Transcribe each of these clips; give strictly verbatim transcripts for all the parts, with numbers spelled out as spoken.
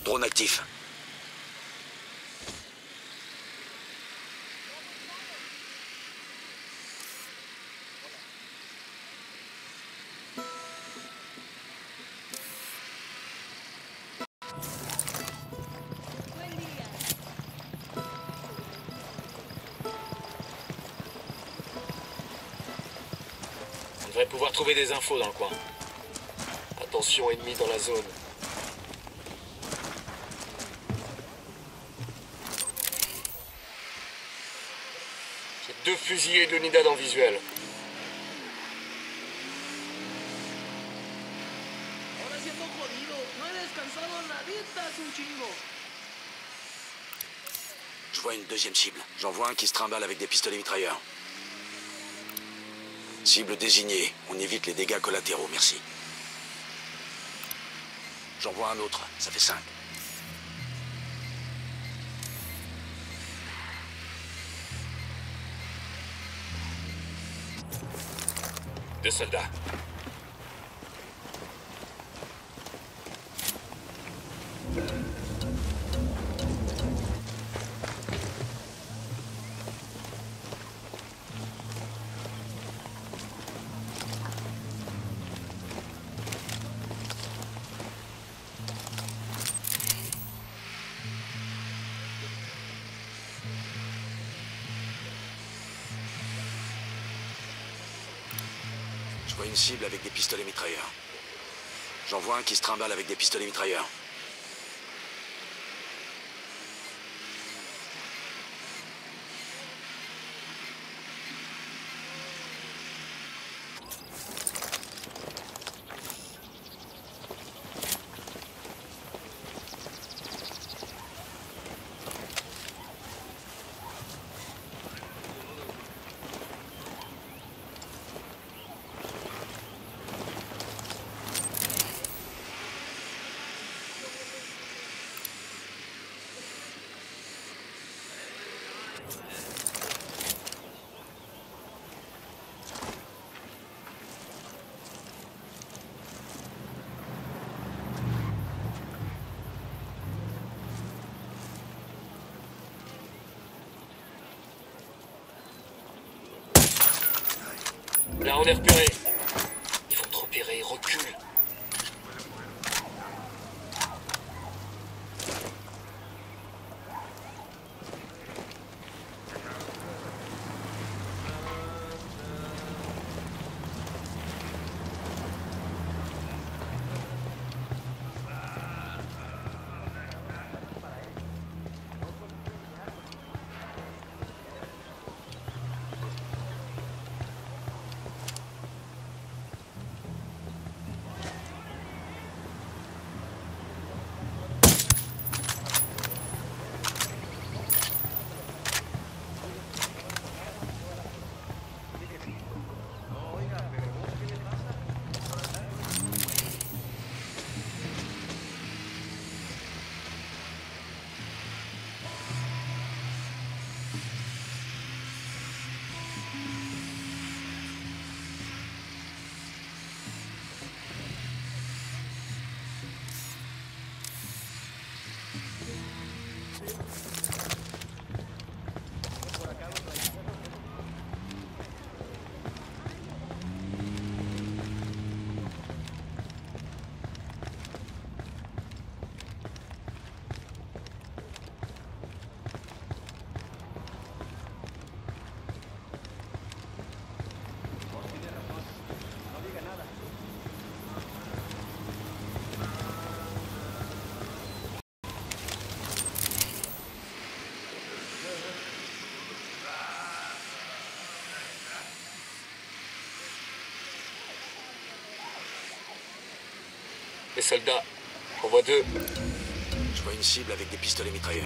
Drone actif. On devrait pouvoir trouver des infos dans le coin. Attention, ennemi dans la zone. J'ai deux fusillés et deux nidades en visuel. Je vois une deuxième cible. J'en vois un qui se trimballe avec des pistolets mitrailleurs. Cible désignée. On évite les dégâts collatéraux, merci. J'en vois un autre. Ça fait cinq. Deux soldats. Je vois une cible avec des pistolets mitrailleurs. J'en vois un qui se trimballe avec des pistolets mitrailleurs. Là, on est repéré. Ils vont te repérer, recule. Les soldats, on voit deux. Je vois une cible avec des pistolets mitrailleurs.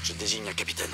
Je désigne un capitaine.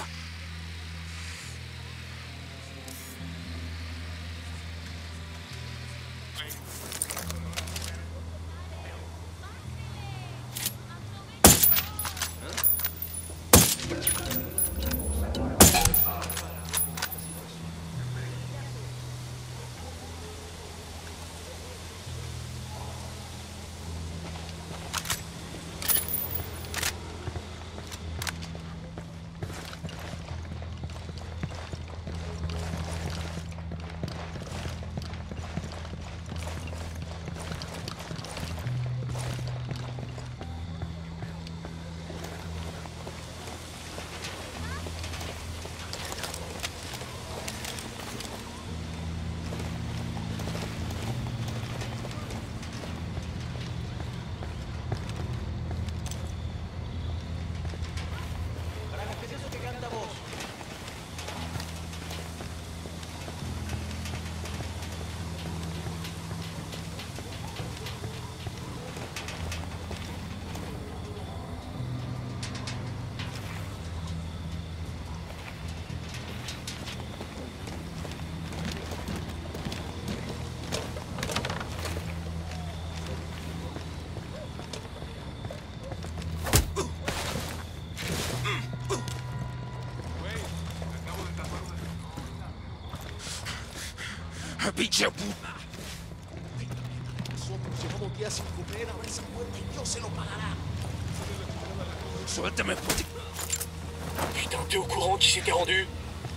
¡Pinche puta! Nosotros llevamos días sin comer, abre esa puerta y Dios se lo pagará. Suéltame, puti... Putain, t'es au courant qui s'était rendu?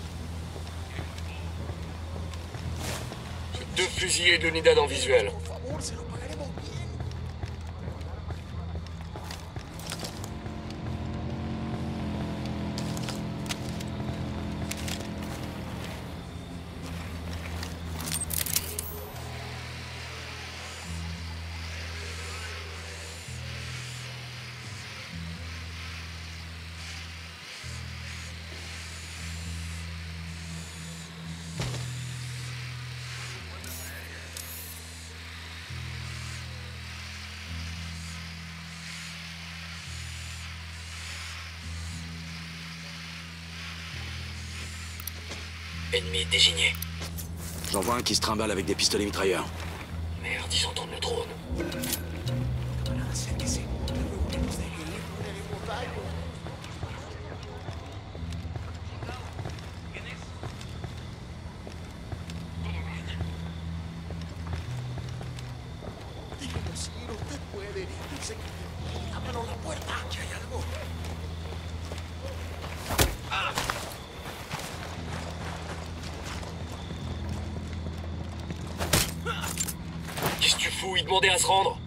J'ai deux fusils et de l'unidad en visuel. Por favor, se lo pagaremos bien. Ennemi désigné. J'en vois un qui se trimballe avec des pistolets mitrailleurs. Merde, ils entendent le drone. Camarada, acérquese. Luego que nos deje ir, no le haremos daño. Déjenos ir, usted puede. Yo sé que... Ábranos la puerta. Aquí hay algo. Qu'est-ce que tu fous? Il demandait à se rendre.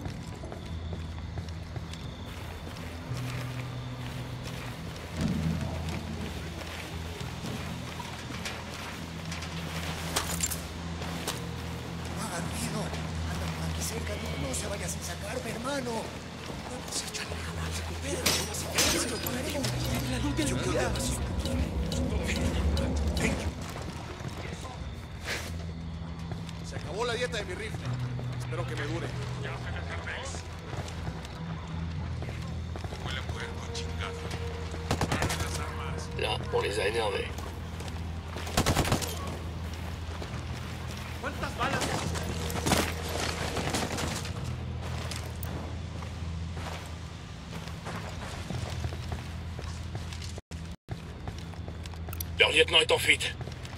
No haga ruido. Anda por aquí cerca. No, no se vaya sin sacarme, hermano. No hemos hecho nada. Recupérate. Se lo pagaremos bien. La luz de lluvia. Se acabó la dieta de mi rifle. Espero que me dure. Là, on les a énervés. Leur lieutenant est en fuite.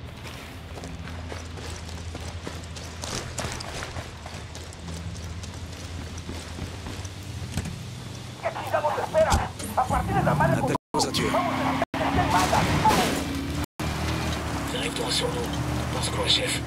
Attaque aux ceintures. Direct-toi sur nous. Pense quoi, chef?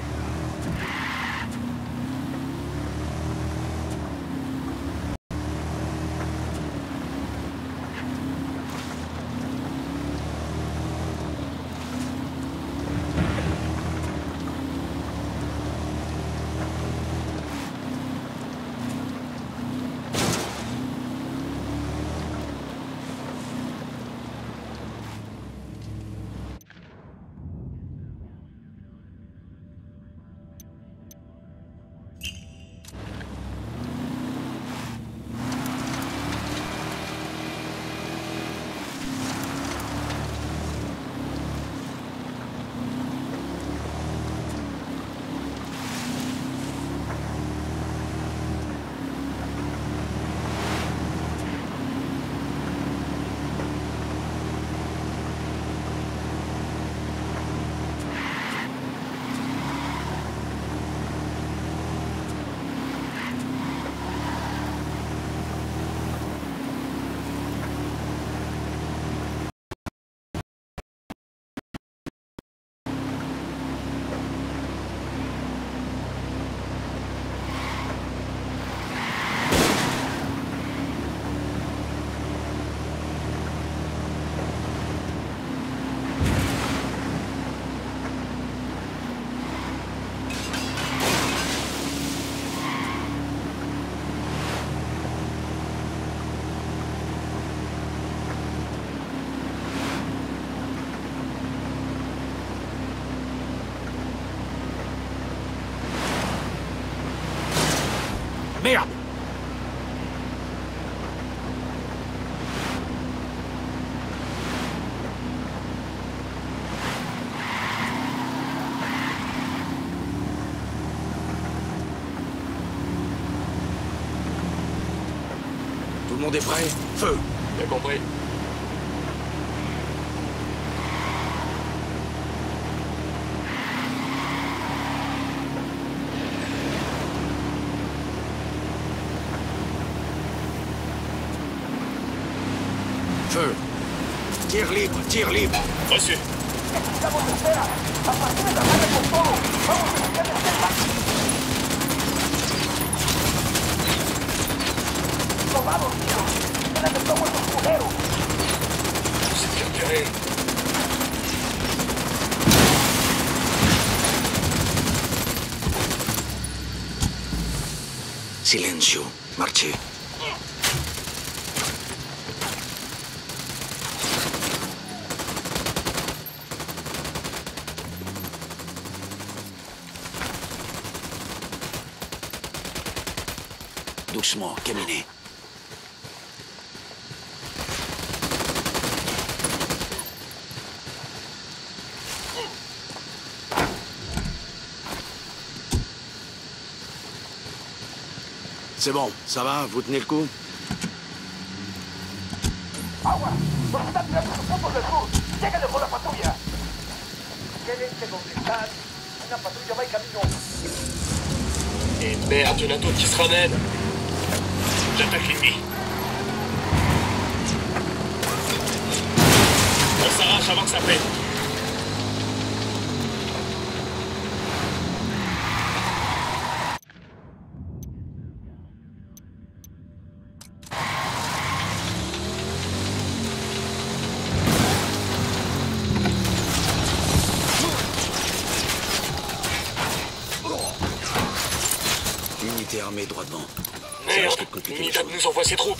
monde est prêt? Feu! Bien compris. Feu! Tir libre, tir libre! Reçu. C'est capturé. Silencio, marchez. Doucement, caminez. C'est bon, ça va? Vous tenez le coup? Agua, nos están tirando sus puntos del sur. Lléguenle con la patrulla. Quédense donde están. Una patrulla va en camino. Et merde, y'en a d'autres qui se ramènent. J'attaque l'ennemi. On s'arrache avant que ça pète. Unité armée droit devant. Merde, C'est compliqué les Unidad choses. nous envoie ses troupes.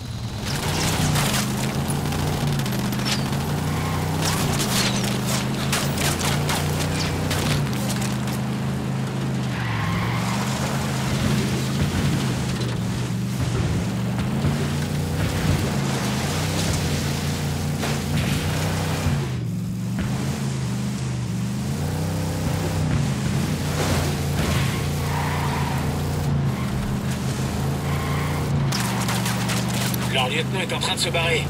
Leur lieutenant est en train de se barrer.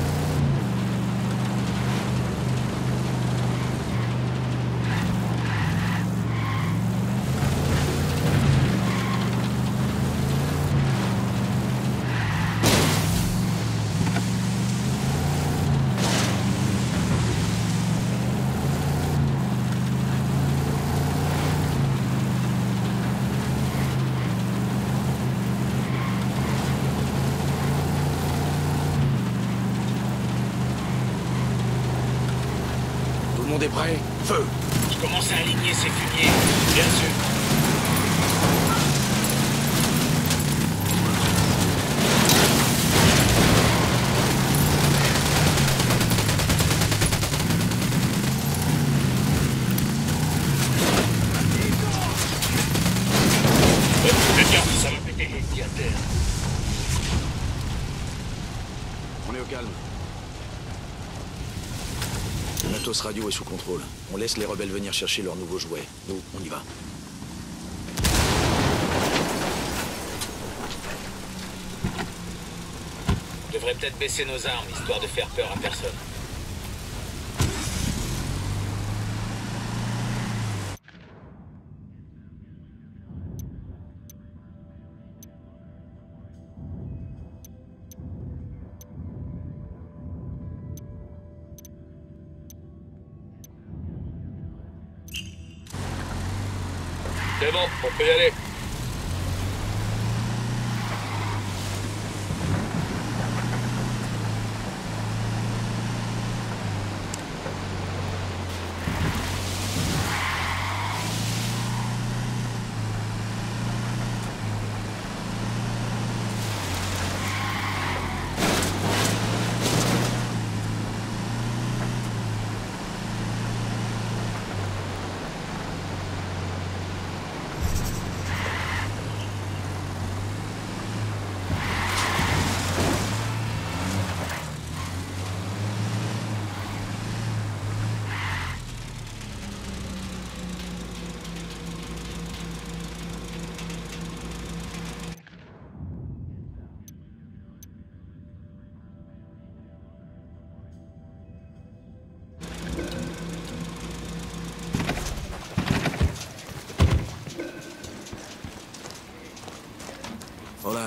Tout le monde est prêt? Feu! Je commence à aligner ces fumiers, bien sûr. Faites gaffe, ça va péter les pieds à terre. On est au calme. Le matos radio est sous contrôle. On laisse les rebelles venir chercher leurs nouveaux jouets. Nous, on y va. On devrait peut-être baisser nos armes, histoire de faire peur à personne. C'est bon, on peut y aller.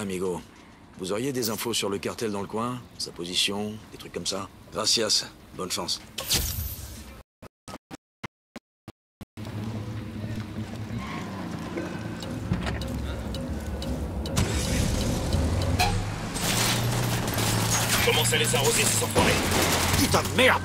amigo. Vous auriez des infos sur le cartel dans le coin? Sa position? Des trucs comme ça? Gracias. Bonne chance. Commence à les arroser, ces enfoirés. Putain de merde!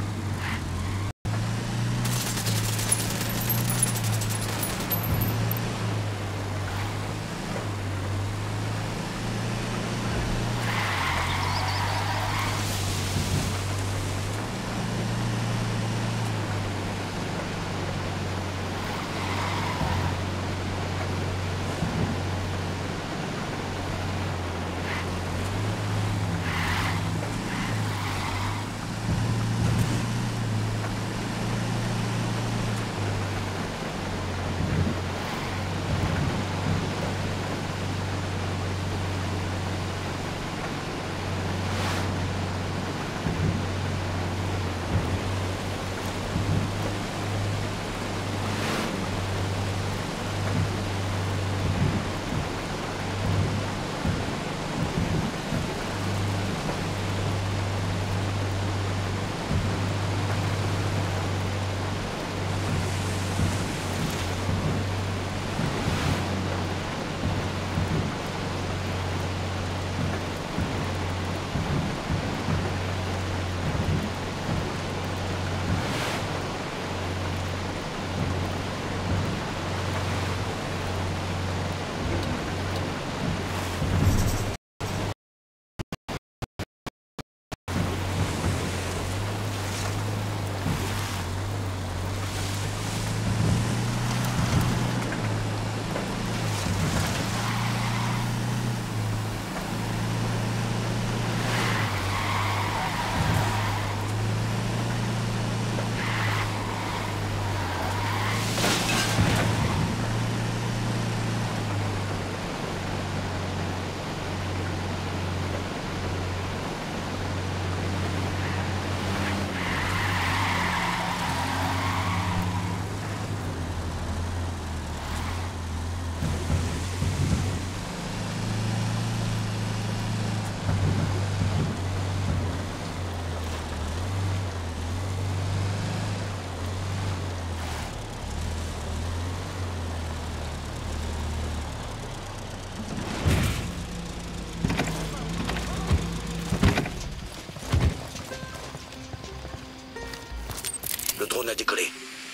Le drone a décollé.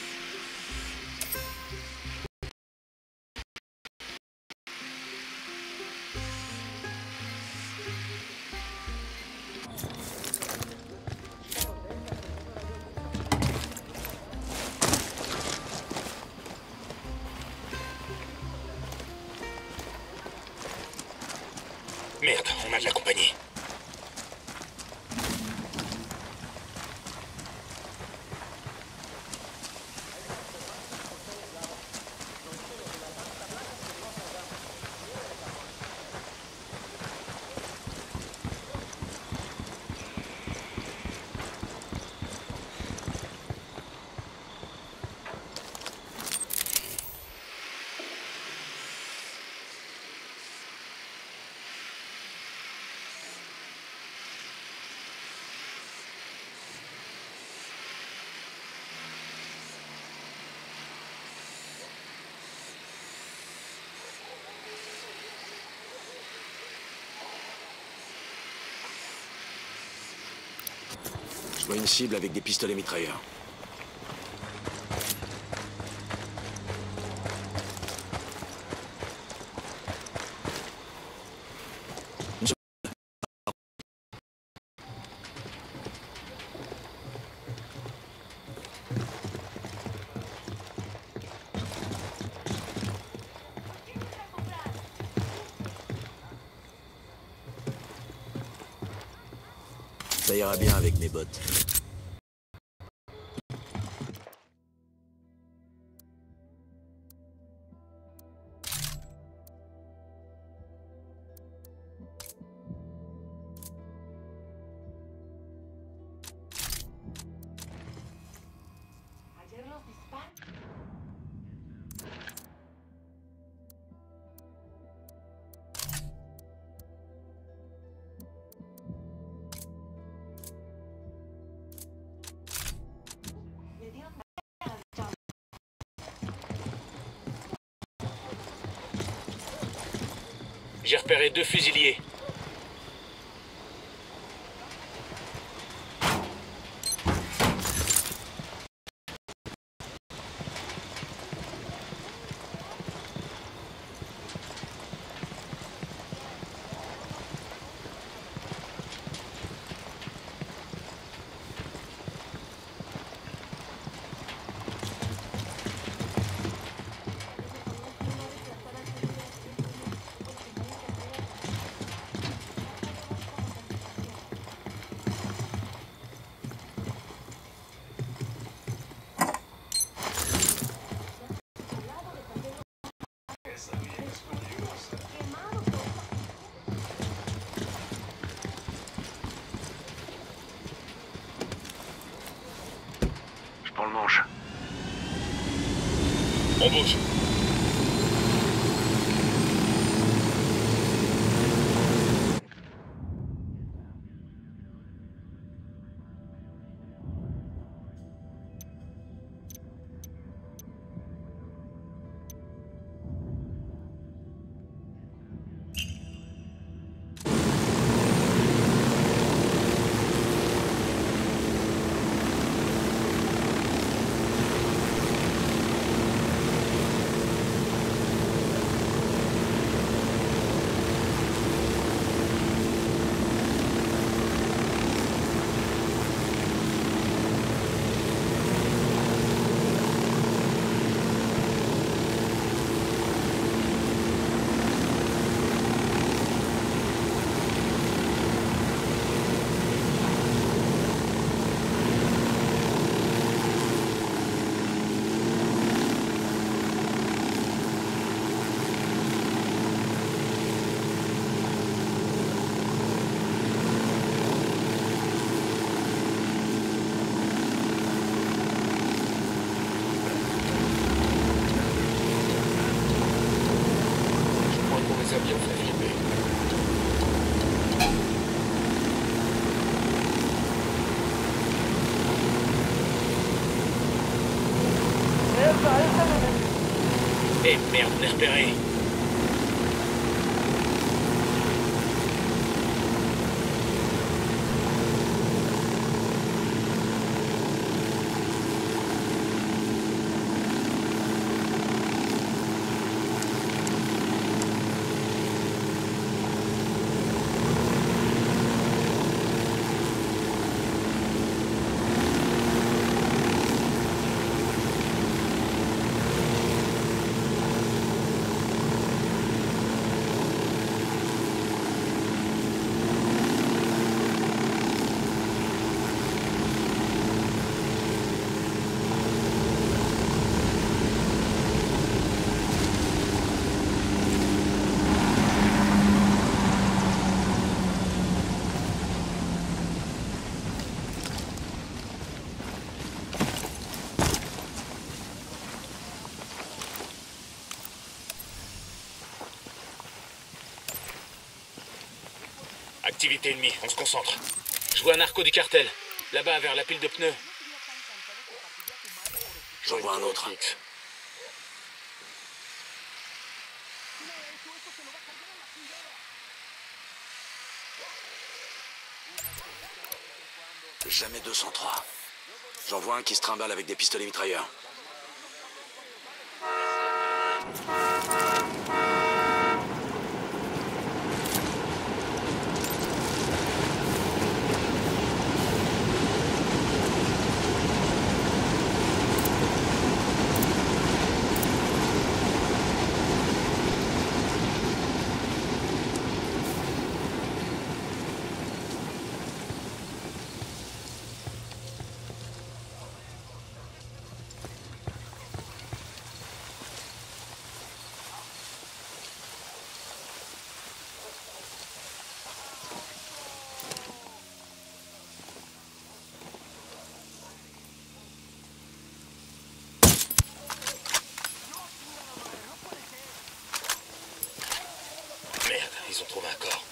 Merde, on a de la compagnie. Je vois une cible avec des pistolets mitrailleurs. Une seconde. Ça ira bien avec mes bottes. J'ai repéré deux fusiliers. Je prends le manche. On bouge. Ça a bien fait flipper. Eh merde, on est repéré. Activité ennemie, on se concentre. Je vois un narco du cartel. Là-bas, vers la pile de pneus. J'en vois un autre. Jamais deux cent trois. J'en vois un qui se trimballe avec des pistolets mitrailleurs. Merde, ils ont trouvé un corps.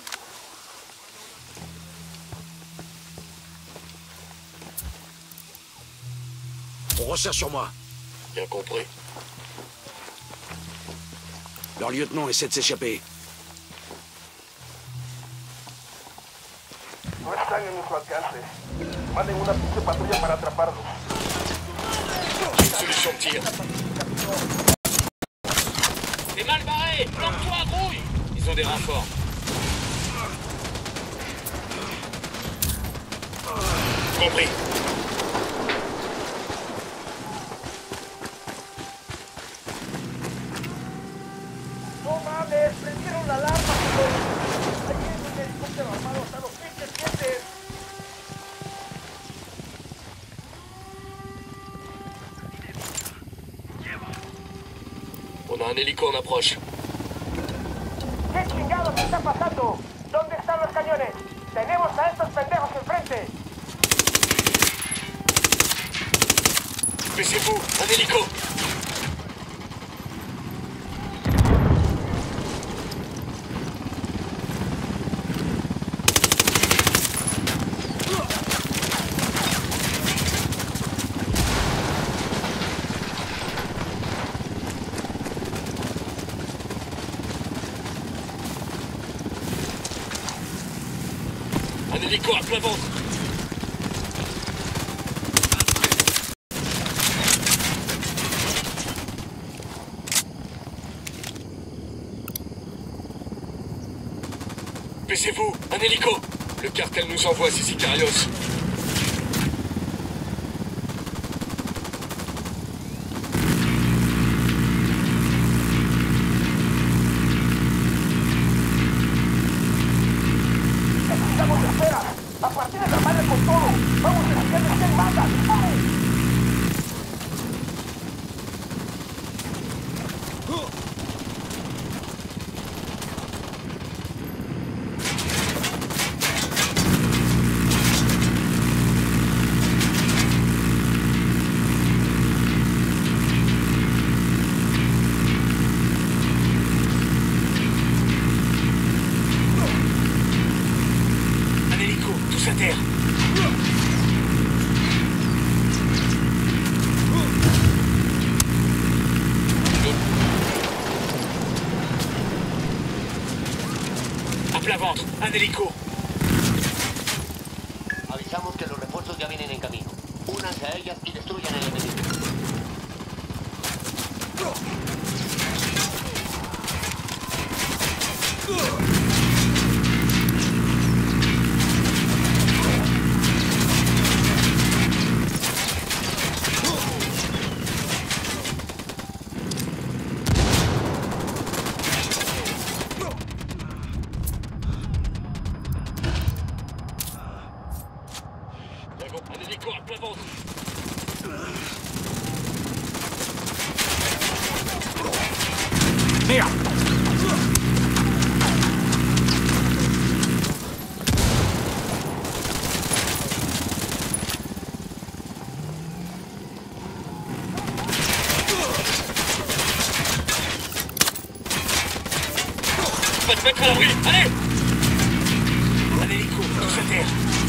On recherche sur moi. Bien compris. Leur lieutenant essaie de s'échapper. están en nuestro alcance. Manden una pinche patrulla para atraparlos. Une solution de tir. T'es mal barré. Planque-toi, grouille. Ils ont des renforts. Compris. No mames, prendieron la alarma. Allí en un helicóptero armado hasta los pinches dientes. On a un hélico en approche. ¿Qué chingados está pasando? ¿Dónde están los cañones? Tenemos a estos pendejos enfrente. Baissez-vous, un hélico. Un hélico à plat ventre. Baissez-vous, un hélico. Le cartel nous envoie ces sicarios. Necesitamos espera. A partir de la madre con todo. Vamos a hacerles quién manda. ¡Vamos! Un hélico, tous à terre. À plat ventre, un hélico. Avisamos que los refuerzos ya vienen en camino. Únanse a ellas y destruyan el enemigo. Un hélico à plat ventre. Mira. On va te mettre à l'abri. Allez. Un hélico, tous à terre.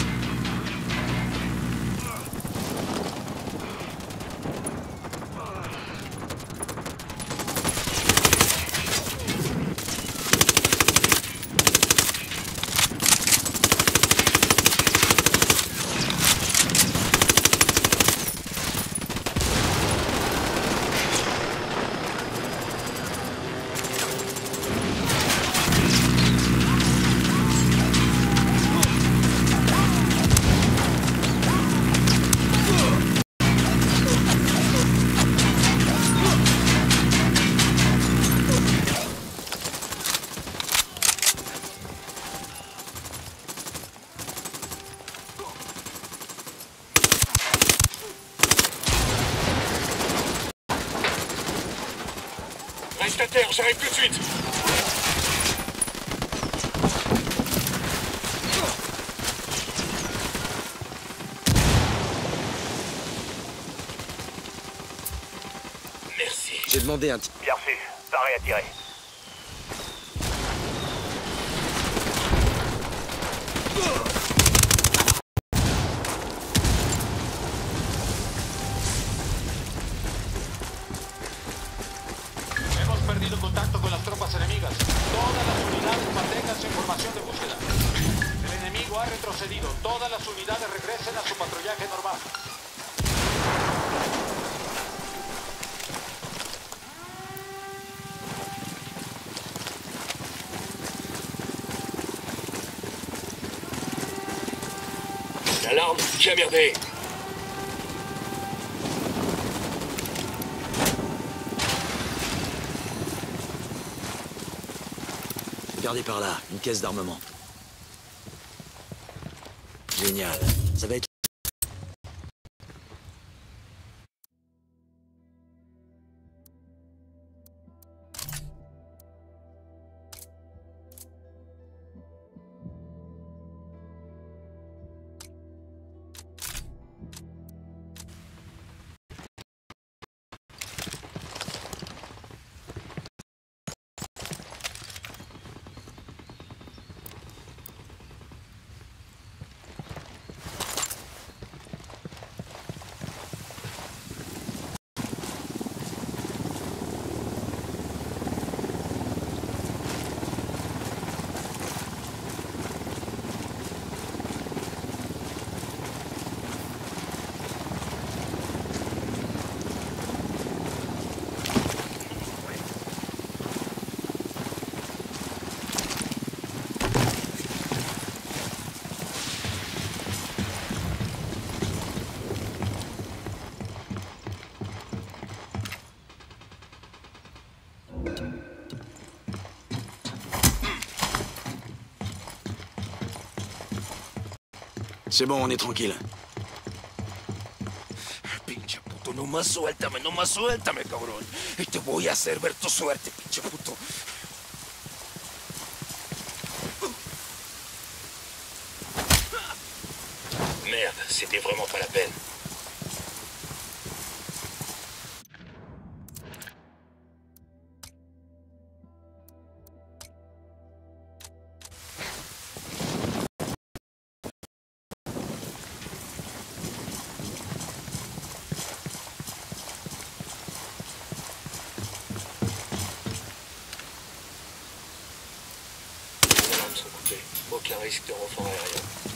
Reste à terre, j'arrive tout de suite. Merci. J'ai demandé un... Bien reçu. Paré à tirer. Hemos perdido contacto con las tropas enemigas. Todas las unidades manténganse en formación de búsqueda. El enemigo ha retrocedido. Todas las unidades regresen a su patrullaje normal. L'alarme, qui a merdé? Regardez par là, une caisse d'armement. Génial. Ça va être... C'est bon, on est tranquille. Pinche puto, nomás suéltame, nomás suéltame, cabrón. Y te voy a hacer ver tu suerte, pinche puto. Merde, c'était vraiment pas la peine. Les alarmes sont coupées. Aucun risque de renfort aérien.